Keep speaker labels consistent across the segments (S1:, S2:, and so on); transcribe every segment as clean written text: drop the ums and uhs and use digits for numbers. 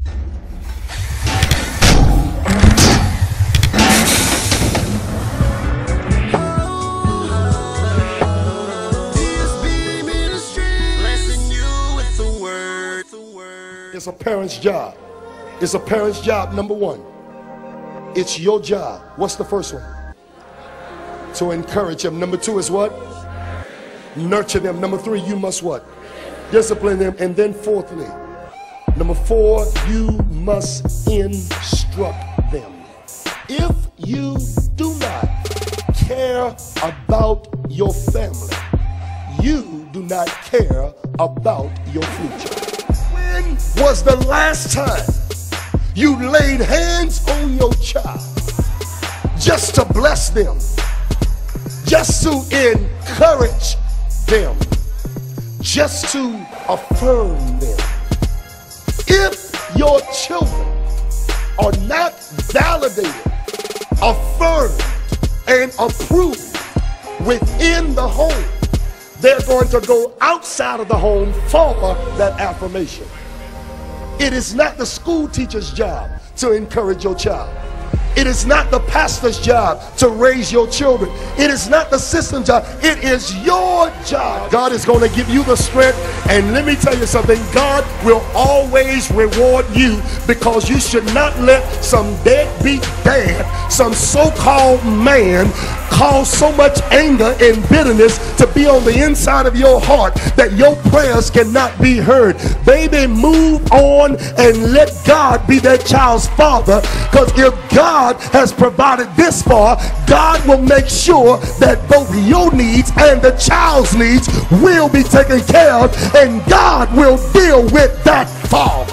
S1: It's a parent's job. It's a parent's job, number one. It's your job. What's the first one? To encourage them. Number two is what? Nurture them. Number three, you must what? Discipline them. And then fourthly, number four, you must instruct them. If you do not care about your family, you do not care about your future. When was the last time you laid hands on your child just to bless them, just to encourage them, just to affirm them? If your children are not validated, affirmed, and approved within the home, they're going to go outside of the home for that affirmation. It is not the school teacher's job to encourage your child. It is not the pastor's job to raise your children. It is not the system's job. It is your job. God is going to give you the strength. And let me tell you something. God will always reward you, because you should not let some deadbeat dad, some so-called man, cause so much anger and bitterness to be on the inside of your heart that your prayers cannot be heard. Baby, move on and let God be that child's father, because if God has provided this far, God will make sure that both your needs and the child's needs will be taken care of, and God will deal with that father.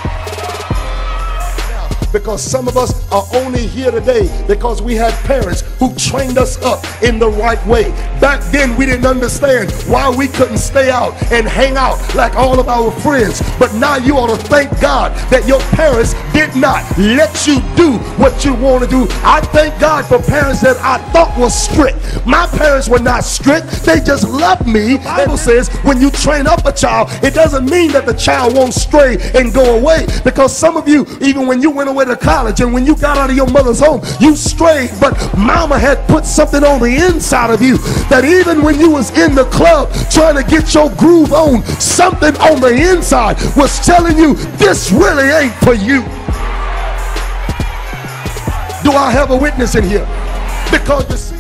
S1: Because some of us are only here today because we had parents who trained us up in the right way. Back then we didn't understand why we couldn't stay out and hang out like all of our friends. But now you ought to thank God that your parents did not let you do what you want to do. I thank God for parents that I thought was strict. My parents were not strict. They just loved me. The Bible says when you train up a child, it doesn't mean that the child won't stray and go away. Because some of you, even when you went away to college and when you got out of your mother's home, you strayed, but mama had put something on the inside of you that even when you was in the club trying to get your groove on, something on the inside was telling you this really ain't for you. Do I have a witness in here? Because you see,